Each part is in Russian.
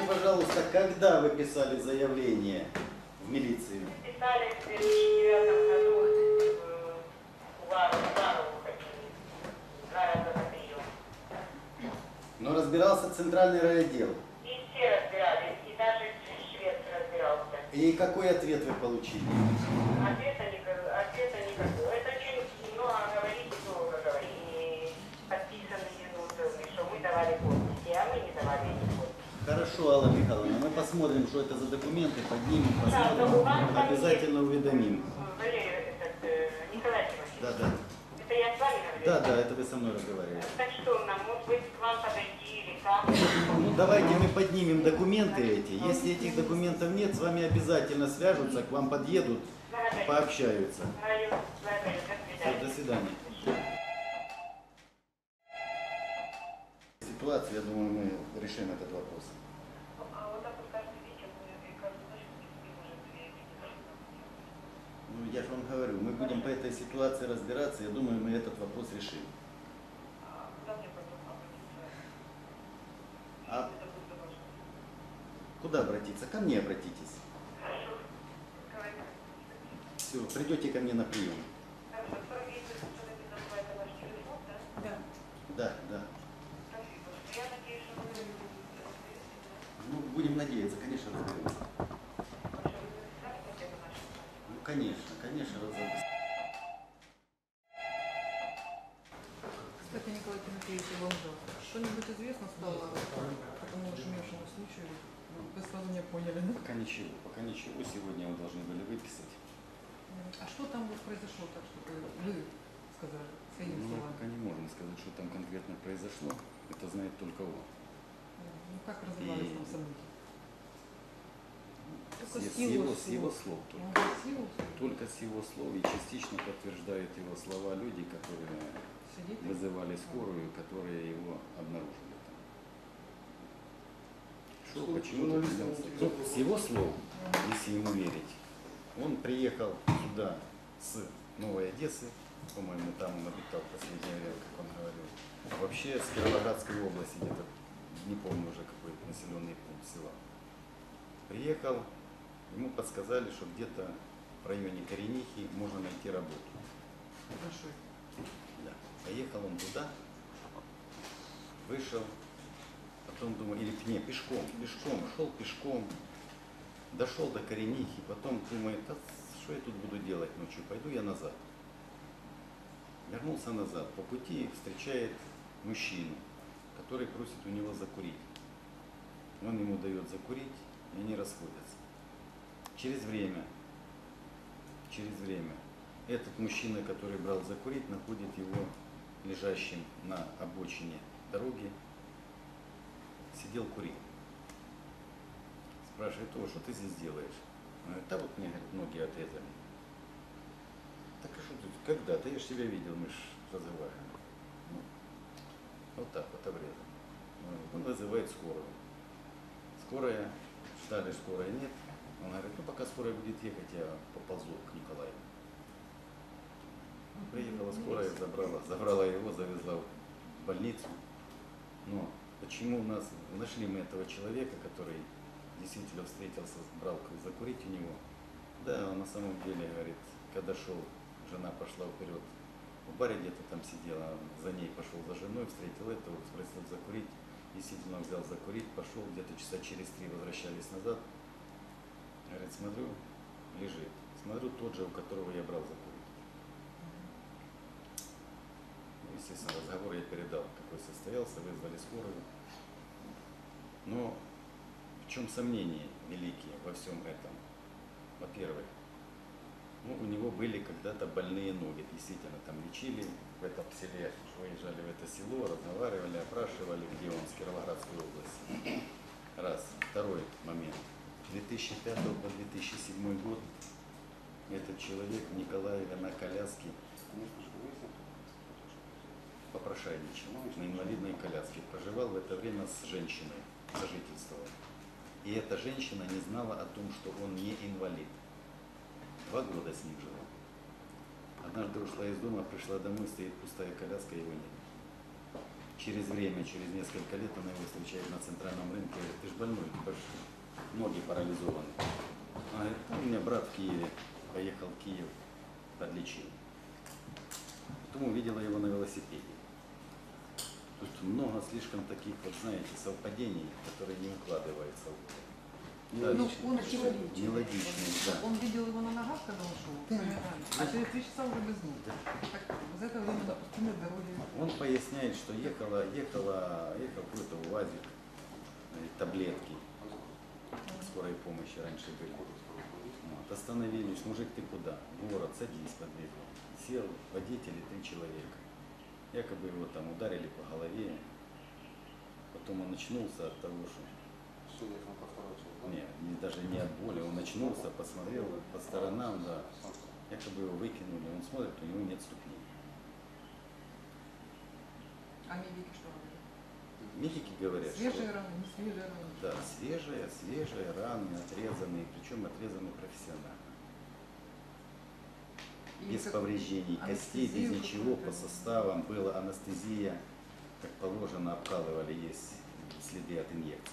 пожалуйста, когда вы писали заявление в милицию? Мы писали в 2009 году в Лару ходили, 2 раза на прием. Но разбирался центральный райотдел. И все разбирались, и даже швец разбирался. И какой ответ вы получили? Ответа никакого. Это очень много говорить и долго говорить. И подписанные что мы давали подписи, а мы не давали эти подписи. Хорошо, Алла Михайловна, мы посмотрим, что это за документы, поднимем, Да, но у вас посмотрим, обязательно уведомим. Валерий, Николай Тимофеевич. Да, да. Это я с вами говорю? Да, да, это вы со мной разговаривали. Так что нам, может быть, к вам подойти или как? Ну, давайте мы поднимем документы эти. Если этих документов нет, с вами обязательно свяжутся, к вам подъедут, пообщаются. Все, до свидания. Ситуацию, я думаю, мы решим этот вопрос. А вот так вот каждый вечер мы каждую ночь не спим уже 2 недели. Ну, я же вам говорю, мы будем по этой ситуации разбираться, я думаю, мы этот вопрос решим. А куда мне потом обратиться? А Это будет важно. куда обратиться? Ко мне обратитесь. Хорошо. Говорите. Все, придете ко мне на прием. Хорошо. 49 не называется ваш телефон, да? Да. Да, да. Спасибо. Я надеюсь, что вы Ну, будем надеяться, конечно, разберемся. Ну, конечно, конечно, разберемся. Кстати, Николай Тимофеевич, вам же что-нибудь известно стало по тому нашумевшему случаю? Вы сразу не поняли, да? Пока ничего, пока ничего. Сегодня вы должны были выписать. А что там вот произошло, так что вы сказали своими Ну, мы словами? пока не можем сказать, что там конкретно произошло. Это знает только он. Ну как развивались там события? Только С его слов только. Ага, с его слов. Только с его слов и частично подтверждают его слова люди, которые Свидетели? вызывали скорую, которые его обнаружили там. Шел почему-то поднялся. Ну, с его слов, если ему верить, он приехал сюда с Новой Одессы, по-моему, там он обитал в последнее время, как он говорил. А вообще с Кировоградской области, где-то, не помню уже какой населенный пункт села. Приехал, ему подсказали, что где-то в районе Коренихи можно найти работу. Большой. Да. Поехал он туда, вышел, потом думаю, или не, пешком, шел пешком, дошел до Коренихи, потом думает, а что я тут буду делать ночью, пойду я назад. Вернулся назад, по пути встречает мужчину, который просит у него закурить. Он ему дает закурить, и они расходятся. Через время этот мужчина, который брал закурить, находит его лежащим на обочине дороги, сидел курил. Спрашивает его, что ты здесь делаешь? Он говорит, да вот мне, говорит, ноги отрезали. Так а что тут, когда? Да я ж тебя видел, мы ж разговаривали. Ну, вот так вот обрезал. Он вызывает скорую. Скорая, ждали, скорой нет. Он говорит, ну пока скорая будет ехать, я поползу к Николаю. Приехала скорая, забрала его, завезла в больницу. Но почему у нас нашли мы этого человека, который действительно встретился, брал закурить у него? Да, он на самом деле, говорит, когда шел, жена пошла вперед, в баре где-то там сидела, за ней пошел за женой, встретил этого, спросил закурить, действительно взял закурить, пошел, где-то часа через 3 возвращались назад. Говорит, смотрю, лежит. Смотрю, тот же, у которого я брал закурить. Ну, естественно, разговор я передал, какой состоялся, вызвали скорую. Но в чем сомнения великие во всем этом? Во-первых, ну, у него были когда-то больные ноги, действительно, там лечили в этом селе, выезжали в это село, разговаривали, опрашивали, где он, с Кировоградской области. Раз. Второй момент. 2005 по 2007 год этот человек в Николаеве на коляске попрошайничал, на инвалидной коляске. Проживал в это время с женщиной, сожительствовал. И эта женщина не знала о том, что он не инвалид. 2 года с ним жила. Однажды ушла из дома, пришла домой, стоит пустая коляска, его нет. через время, через несколько лет она его встречает на центральном рынке, говорит, ты же больной, ноги парализованы. Она говорит, «Ну, у меня брат в Киеве, поехал в Киев, подлечил. Потом увидела его на велосипеде. Тут много слишком таких, вот знаете, совпадений, которые не укладываются. Да, Ну, он нелогичные, да. Он видел его на ногах, когда он шел, а через 3 часа уже без ног. Так, за это время допустимы дороги. Он поясняет, что ехал какой-то УАЗик, таблетки к скорой помощи раньше были. Вот, остановились, мужик, ты куда? В город, садись, подъехал. Сел водитель и 3 человека. Якобы его там ударили по голове. Потом он очнулся от того, что... Нет, даже не от боли, он очнулся, посмотрел по сторонам, да. Якобы его выкинули, он смотрит, у него нет ступней. А медики что говорят? Медики говорят, Свежие что... раны, не свежие раны. Да, свежие раны, отрезанные, причем отрезаны профессионально. И Без как- повреждений костей, без анестезию ничего, какую-то. по составам была анестезия, как положено, обкалывали, есть следы от инъекций.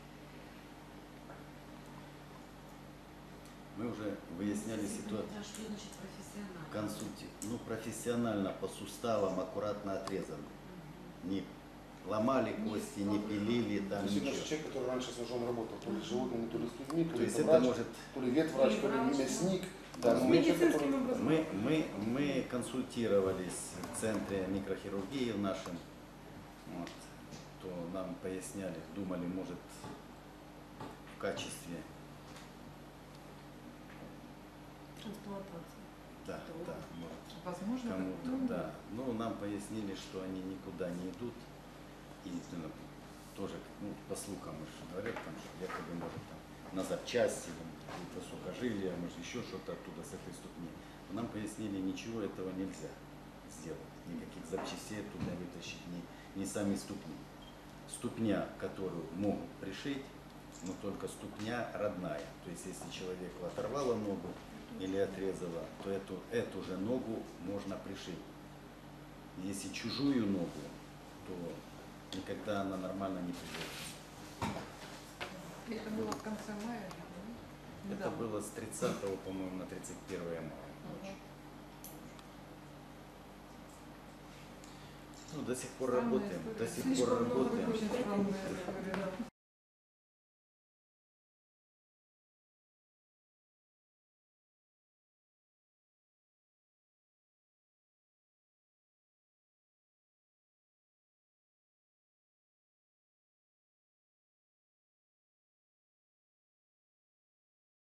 Мы уже выясняли ситуацию. А что значит профессионально? Профессионально по суставам аккуратно отрезаны. Не ломали кости, не пилили, То там есть это ничего. же человек, который раньше с ножом работал, то ли с животными, то ли с людьми, то То ли есть это это врач, может... то ли ветврач, то ли врач, мясник. Да, Да, с но человек, медицинским который- образованием. Мы консультировались в центре микрохирургии в нашем, вот, то нам поясняли, думали, может, в качестве, Трансплантация. да, может, Возможно, кому-то, да. Но нам пояснили, что они никуда не идут. И тоже, по слухам уж говорят, там, что якобы может там, на запчасти, какие-то сухожилия, может еще что-то оттуда с этой ступни. Но нам пояснили, ничего этого нельзя сделать. Никаких запчастей оттуда вытащить, ни сами ступни. Ступня, которую могут пришить, но только ступня родная. То есть если человеку оторвало ногу или отрезало, то эту же ногу можно пришить. Если чужую ногу, то никогда она нормально не приживется. это было в конце мая. да? Это Недавно. было с 30, по-моему, на 31 мая. Ага. Ну, до сих пор Странная работаем, история. до сих Слишком пор много работаем. Очень странная история.